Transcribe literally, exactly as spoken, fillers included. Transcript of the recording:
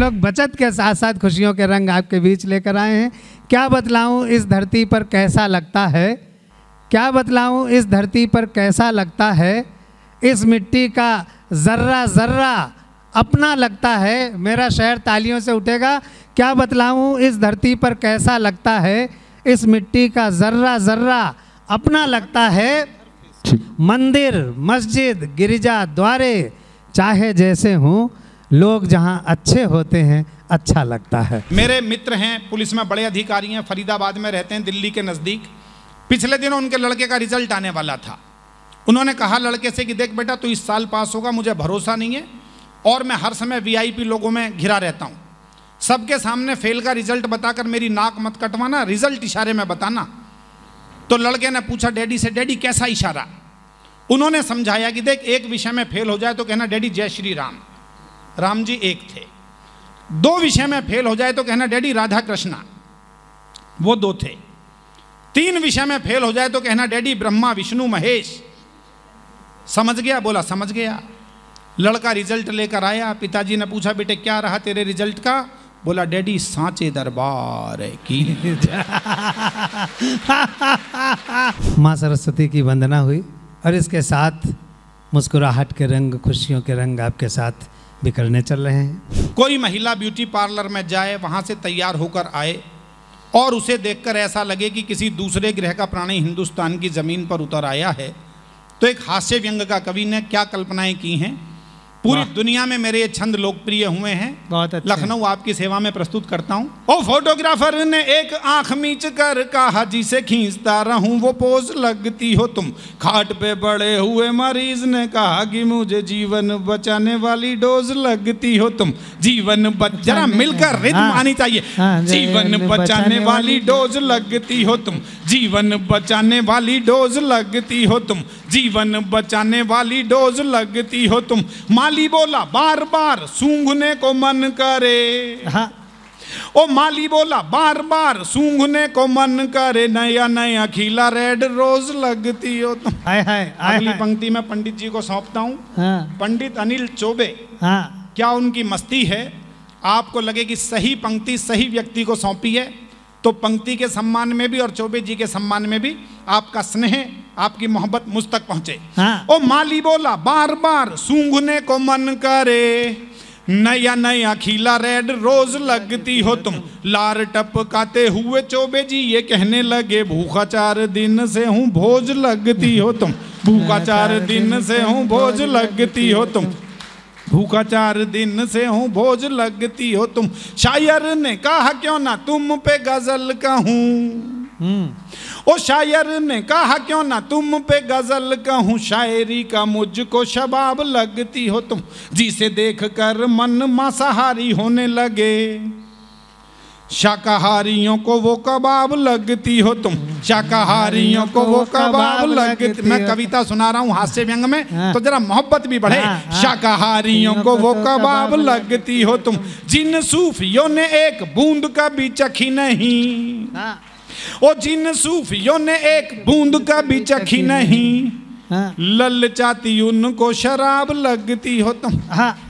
लोग बचत के साथ साथ खुशियों के रंग आपके बीच लेकर आए हैं। क्या बतलाऊं इस धरती पर कैसा लगता है, क्या बतलाऊं इस धरती पर कैसा लगता है, इस मिट्टी का ज़र्रा ज़र्रा अपना लगता है। मेरा शहर तालियों से उठेगा। क्या बतलाऊं इस धरती पर कैसा लगता है, इस मिट्टी का ज़र्रा ज़र्रा अपना लगता है। मंदिर मस्जिद गिरजा द्वारे चाहे जैसे हों, लोग जहां अच्छे होते हैं अच्छा लगता है। मेरे मित्र हैं, पुलिस में बड़े अधिकारी हैं, फरीदाबाद में रहते हैं, दिल्ली के नज़दीक। पिछले दिनों उनके लड़के का रिजल्ट आने वाला था। उन्होंने कहा लड़के से कि देख बेटा तू इस साल पास होगा, मुझे भरोसा नहीं है और मैं हर समय वीआईपी लोगों में घिरा रहता हूँ। सबके सामने फेल का रिजल्ट बताकर मेरी नाक मत कटवाना, रिजल्ट इशारे में बताना। तो लड़के ने पूछा डैडी से, डैडी कैसा इशारा? उन्होंने समझाया कि देख एक विषय में फेल हो जाए तो कहना डैडी जय श्री राम, राम जी एक थे। दो विषय में फेल हो जाए तो कहना डैडी राधा कृष्णा, वो दो थे। तीन विषय में फेल हो जाए तो कहना डैडी ब्रह्मा विष्णु महेश। समझ गया? बोला समझ गया। लड़का रिजल्ट लेकर आया, पिताजी ने पूछा बेटे क्या रहा तेरे रिजल्ट का? बोला डैडी सांचे दरबार की। माँ सरस्वती की वंदना हुई और इसके साथ मुस्कुराहट के रंग, खुशियों के रंग आपके साथ बिखरने चल रहे हैं। कोई महिला ब्यूटी पार्लर में जाए, वहाँ से तैयार होकर आए और उसे देखकर ऐसा लगे कि किसी दूसरे ग्रह का प्राणी हिंदुस्तान की ज़मीन पर उतर आया है, तो एक हास्य व्यंग का कवि ने क्या कल्पनाएं की हैं। पूरी दुनिया में मेरे ये छंद लोकप्रिय हुए हैं। बहुत अच्छा। लखनऊ आपकी सेवा में प्रस्तुत करता हूँ। ओ फोटोग्राफर ने एक आंख मीच कर कहा जिसे खींचता रहूं वो पोज लगती हो तुम। खाट पे बड़े हुए मरीज ने कहा कि मुझे जीवन बचाने वाली डोज लगती हो तुम। जीवन बच जरा मिलकर रिद्म आनी चाहिए। जीवन बचाने वाली डोज लगती हो तुम, जीवन बचाने वाली डोज लगती हो तुम, जीवन बचाने वाली डोज लगती हो तुम। माली बोला बार बार सूंघने को मन करे। हाँ। ओ माली बोला बार बार सूंघने को मन करे, नया नया खिला रेड रोज लगती हो तुम। हाय हाय। अगली पंक्ति में पंडित जी को सौंपता हूँ। हाँ। पंडित अनिल चौबे। हाँ। क्या उनकी मस्ती है। आपको लगे कि सही पंक्ति सही व्यक्ति को सौंपी है तो पंक्ति के सम्मान में भी और चौबे जी के सम्मान में भी आपका स्नेह, आपकी मोहब्बत मुझ तक पहुंचे। हाँ। ओ माली बोला बार बार सूंघने को मन करे, नया नया खिला रेड रोज लगती हो तुम। लार टपकाते हुए चौबे जी ये कहने लगे भूखा चार दिन से हूँ भोज लगती हो तुम। भूखा चार दिन से हूँ भोज लगती हो तुम। भूखा चार दिन से हूँ भोज लगती हो तुम। शायर ने कहा क्यों ना तुम पे गजल कहूँ। ओ शायर ने कहा क्यों ना तुम पे गजल कहूँ। शायरी का मुझको शबाब लगती हो तुम। जिसे देख कर मन मांसाहारी होने लगे, शाकाहारियों को वो कबाब लगती हो तुम। शाकाहारियों को वो कबाब लगती। मैं कविता सुना रहा हूँ हास्य व्यंग में। हाँ। तो जरा मोहब्बत भी बढ़े। हाँ। हाँ। शाकाहारियों को वो कबाब लगती हो तुम। जिन सूफियों ने एक बूंद का भी चखी नहीं। हाँ। ओ जिन सूफियों ने एक बूंद का भी चखी नहीं। हाँ। ललचाती उनको शराब लगती हो तुम। हाँ।